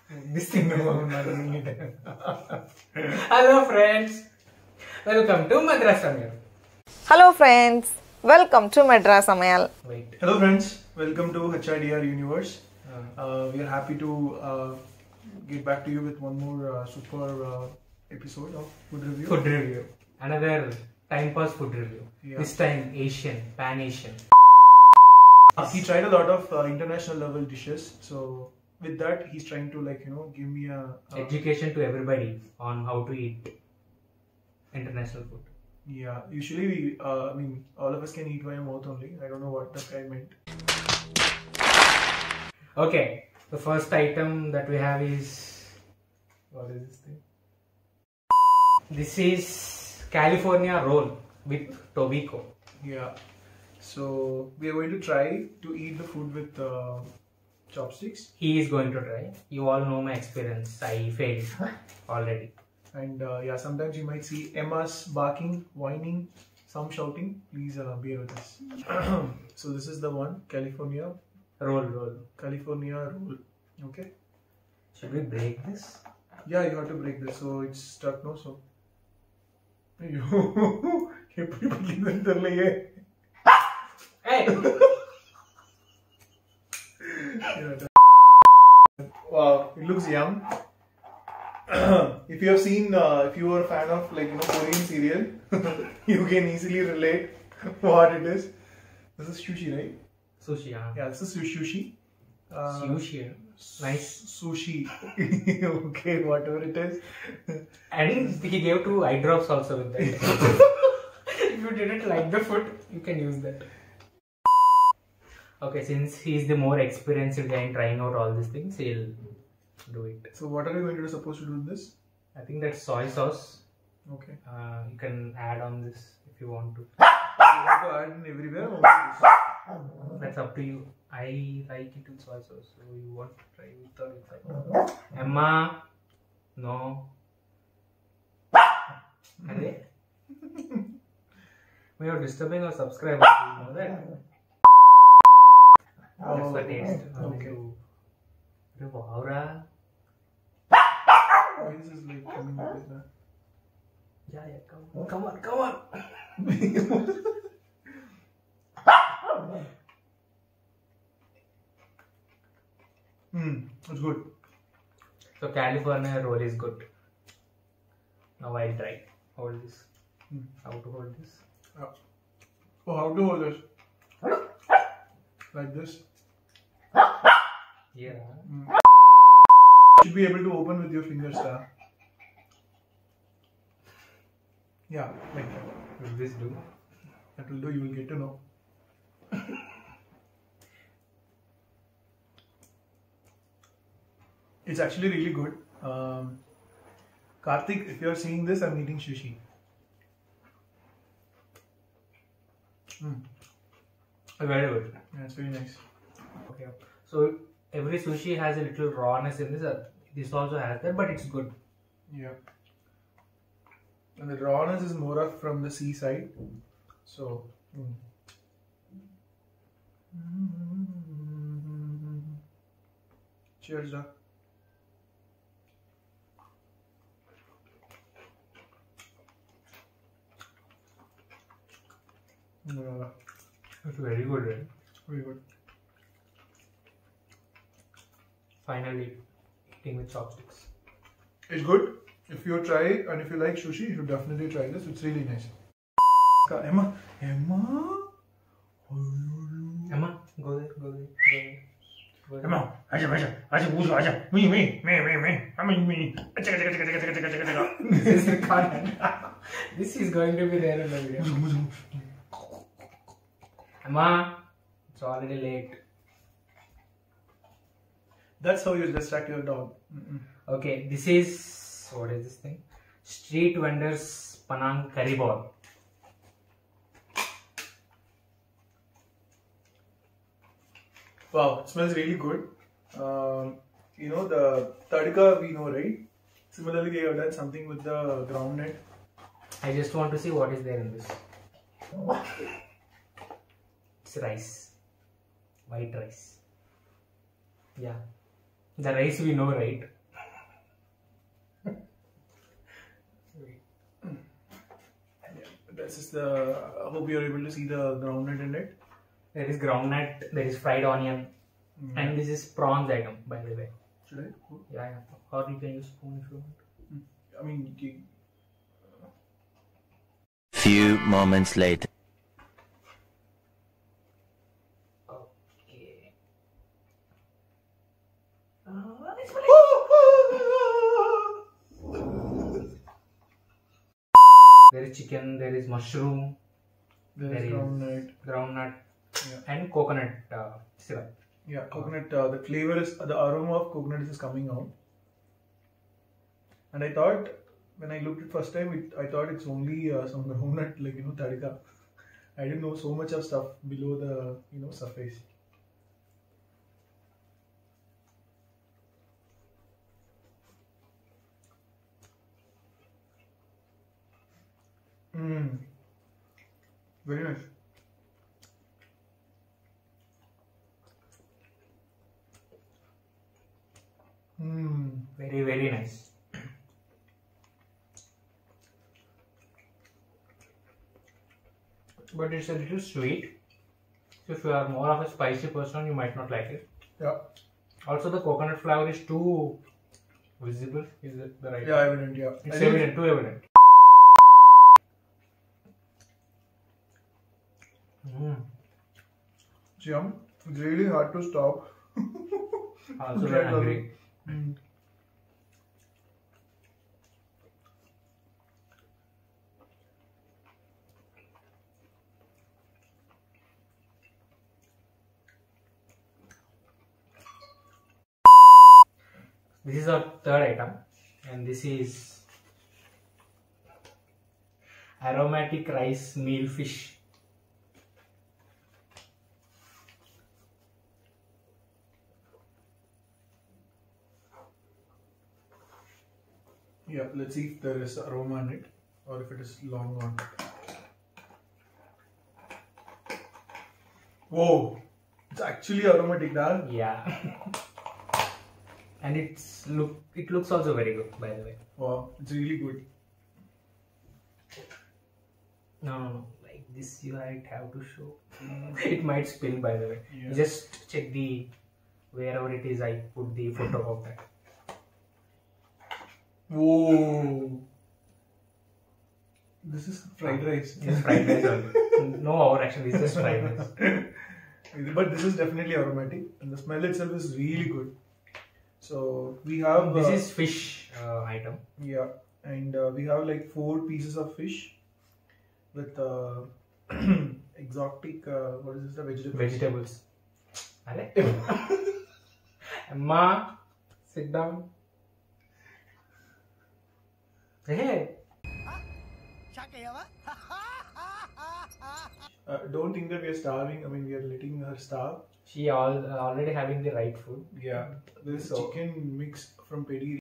This thing no, I'm not doing it. Hello friends, welcome to Madras Samayal. Hello friends, welcome to Madras Samayal. Wait. Hello friends, welcome to HRDR Universe. We are happy to get back to you with one more super episode of Food Review. Food review. Another time pass food review. Yeah. This time Asian, Pan-Asian. He tried a lot of international level dishes, so with that he's trying to give me a Education to everybody on how to eat international food. yeah. Usually we all of us can eat by our mouth only. I don't know what that guy meant. Okay, the first item that we have is, what is this thing? This is California roll with tobacco. Yeah. So we are going to try to eat the food with chopsticks. He is going to try. You all know my experience. I failed already. And sometimes you might see Emma's barking, whining, some shouting. Please bear with us. So this is the one, California Roll. roll. Okay. Should we break this? Yeah, you have to break this. So it's stuck, no? So. Hey! Wow, it looks yum. If you have seen, if you are a fan of Korean cereal, you can easily relate what it is. This is sushi, right? Sushi, yeah. Yeah, this is sushi. Sushi. Nice. Sushi. Okay, whatever it is. And he gave 2 eye drops also with that. If you didn't like the food, you can use that. Okay, since he is the more experienced guy in trying out all these things, he'll do it. So what are we going to do, supposed to do with this? I think that's soy sauce. Okay. You can add on this if you want to. You want to add in everywhere? Or That's up to you. I like it with soy sauce, so you want to try with or without. Emma, no. Are we are disturbing our subscribers. You know that. That's the taste. Okay. Wow. Why is this like coming like that? Yeah, come on. It's good. So California roll is good. Now I'll try. Hold this. How to hold this? Oh, how to hold this? Like this? Yeah. You should be able to open with your fingers, sir. Yeah, like that. Will this do? That will do, you will get to know. It's actually really good. Karthik, if you are seeing this, I'm eating sushi. Very good. Yeah, it's very nice. Okay. So every sushi has a little rawness in this. This also has that, but it's good. Yeah. And the rawness is more of from the seaside. So. Cheers, Doc. It's very good, right? Very good. Finally, eating with chopsticks. It's good. If you try and if you like sushi, you should definitely try this. It's really nice. Emma, go there. Emma, me. This is recorded. This is going to be there in the video. Emma, it's already late. That's how you distract your dog. Okay, this is, what is this thing? Street vendors Panang curry ball. Wow, it smells really good. The tadka we know, right? Similarly, they have done something with the groundnut. I just want to see what is there in this. It's rice. White rice. Yeah. The rice we know, right? This is the. I hope you are able to see the groundnut in it. There is groundnut, there is fried onion, and this is prawns item, by the way. Should I? Yeah. Or you can use spoon if you want. I mean, Few moments later. Okay. There is chicken, there is mushroom, there there is is groundnut. Yeah. and coconut syrup. Yeah, coconut. The flavor is the aroma of coconut is coming out. And I thought when I looked at first time, I thought it's only some groundnut, like tadika. I didn't know so much of stuff below the surface. Very nice. Very, very nice. But it's a little sweet. So if you are more of a spicy person, you might not like it. Yeah. Also, the coconut flavor is too visible. Is it the right? Yeah, evident. Yeah. It's evident, too evident. Yum. It's really hard to stop. Also, very hungry. This is our third item, and this is aromatic rice meal fish. Yeah, let's see if there is aroma in it or if it is long on. Whoa, it's actually aromatic, dal. Yeah. And it looks also very good, by the way. Wow, it's really good. No, like this you might have to show. It might spill, by the way. Yeah. Just check wherever it is, I put the photo of that. Whoa, this is fried rice. This is fried rice only. No overreaction, this is just fried rice. But this is definitely aromatic, and the smell itself is really good. So we have This is fish item. yeah, and we have like 4 pieces of fish with exotic what is this, the Vegetables. Emma, sit down. Hey. Don't think that we are starving. I mean, we are letting her starve. She already having the right food. Yeah, this So- chicken mix from pedigree.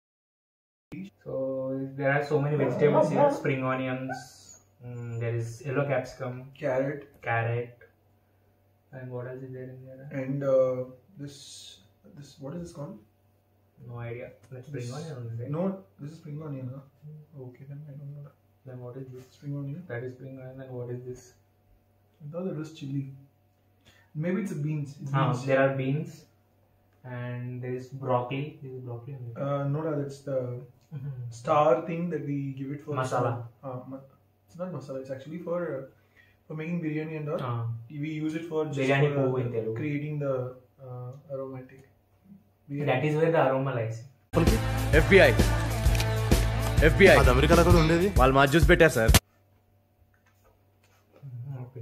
So there are so many vegetables here. Spring onions. There is yellow capsicum, Carrot carrot, and what else is there in there? and this what is this called? No idea. That's spring onion only, right? No, this is spring onion. Huh? Okay, then I don't know that. Then what is this? Spring onion. That is spring onion. And what is this? I thought it was chili. Maybe it's a beans. It's Ah, beans. there are beans, and there is broccoli. This is broccoli. Only. No, that's the star thing that we give it for Masala. It's not masala. It's actually for making biryani and all. Ah, We use it for just Biryani for, puvu in Telugu. creating the aromatic. that is where the aroma lies. FBI FBI అది అమెరికాలో కూడా ఉండేది వాళ్ళు మా juice పెట్టారు sir Okay.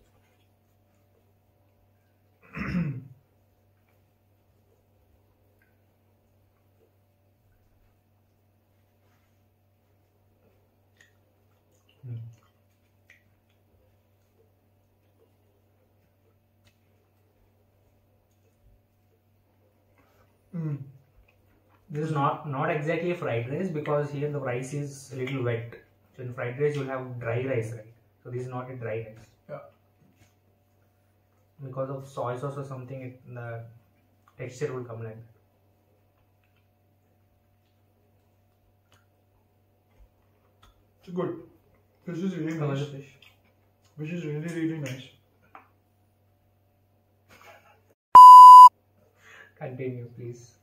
This is not exactly fried rice, because here the rice is a little wet. So in fried rice you'll have dry rice, right? So this is not a dry rice. Yeah. Because of soy sauce or something, the texture will come like that. It's good. Fish is really How was nice. the fish? Fish is really nice. Continue, please.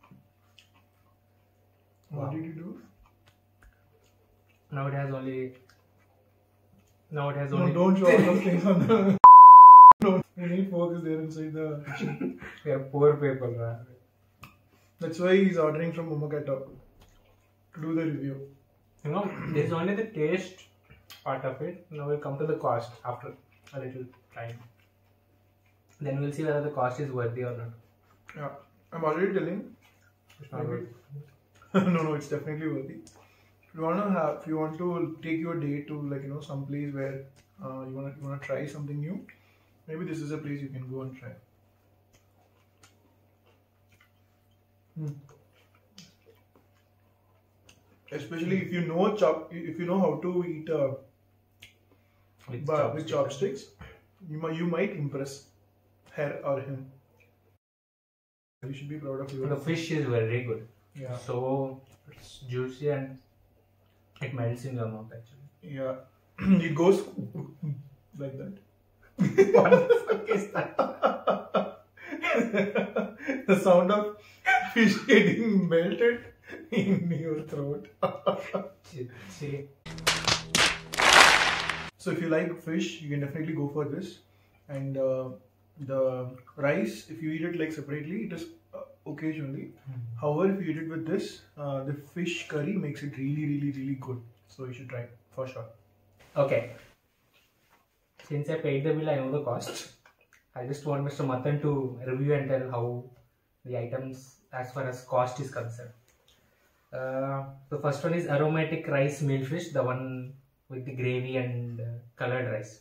What Wow. did you do? Now it has only. Now it has No, only. don't show all those things on the. Don't. You need focus there inside the kitchen. We are poor people, man. That's why he's ordering from Momogato to do the review. You know, this is only the taste part of it. Now we'll come to the cost after a little time. Then we'll see whether the cost is worthy or not. Yeah, I'm already telling. It's not Maybe. worth. No, it's definitely worthy. If you want to take your date to some place where you wanna try something new, maybe this is a place you can go and try. Especially if you know how to eat with chopsticks, you might impress her or him. You should be proud of The your. fish is very good. Yeah. So it's juicy and it melts in your mouth actually. Yeah, it goes like that. What the fuck is that? The sound of fish getting melted in your throat. See. So if you like fish, you can definitely go for this. And the rice, if you eat it like separately, it is occasionally. However, if you eat it with this, the fish curry makes it really good. So you should try it for sure. Okay. Since I paid the bill, I know the cost. I just want Mr. Matan to review and tell how the items as far as cost is concerned. The first one is aromatic rice millfish, the one with the gravy and colored rice.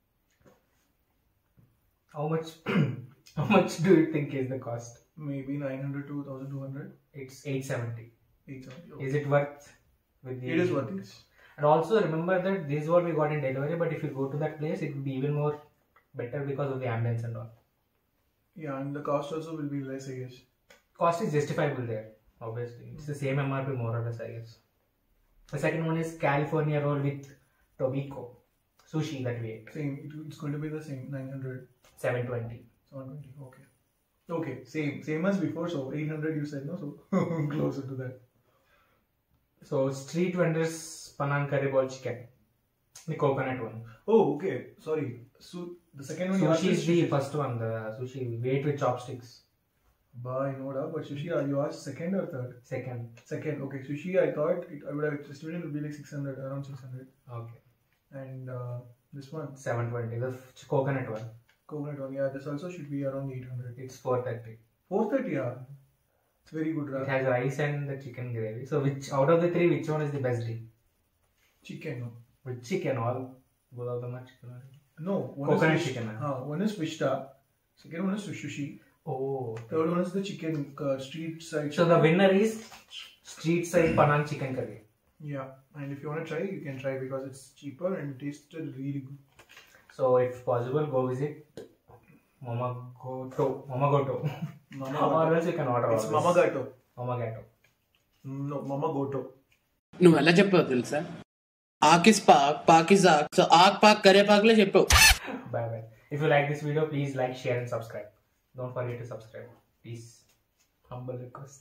How much? How much do you think is the cost? Maybe 900 to 1200. It's 870. 870. Okay. Is it worth? With the It is worth it. And also remember that this is what we got in delivery, but if you go to that place, it will be even more better because of the ambience and all. Yeah, and the cost also will be less, I guess. Cost is justifiable there, obviously. It's the same MRP more or less, I guess. The second one is California roll with Tobiko. Sushi that we ate. Same. It's going to be the same. 900. 720. 720. Okay. Okay. Same as before. So 800 you said, no? So closer to that. So street vendors Panang curry ball chicken. The coconut one. Oh, okay. Sorry. So the second one. Sushi is the first one. The sushi we ate with chopsticks. I know that, but sushi, you asked second or third? Second. Second. Okay. Sushi, I thought I would have estimated it would be like 600, around 600. Okay. And this one, 720. The coconut one. coconut one. Yeah, this also should be around 800. It's 430. 430. Yeah. It's very good. It Right? has rice and the chicken gravy. So which out of the three, which one is the best deal? Chicken. No. With chicken, all both of them are chicken. No. One Coconut is fish, chicken. one is fish ta. Second one is sushi. Oh. Third one is the chicken street side. So the winner is street side Panang chicken curry. Yeah, and if you want to try, you can try because it's cheaper and tasted really good. So if possible, go visit Momogato. Or else you can order. It's all Mama this. Gato. Momogato. No, Mama Goto. నువ్వు ఎలా చెప్పావు తెలుసా ఆకిస్ Pak పాకిజాక్ so ఆక్ పాక్ కరే పాక్లే చెప్పావు Bye bye. If you like this video, please like, share, and subscribe. Don't forget to subscribe. Please. Humble request.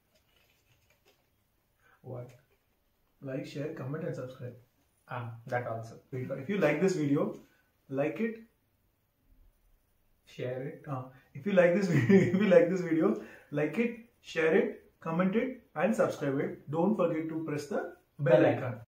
What? Like, share, comment, and subscribe. That also. If you like this video, like it. Share it. If you like this video, like it, share it, comment it, and subscribe it. Don't forget to press the bell icon.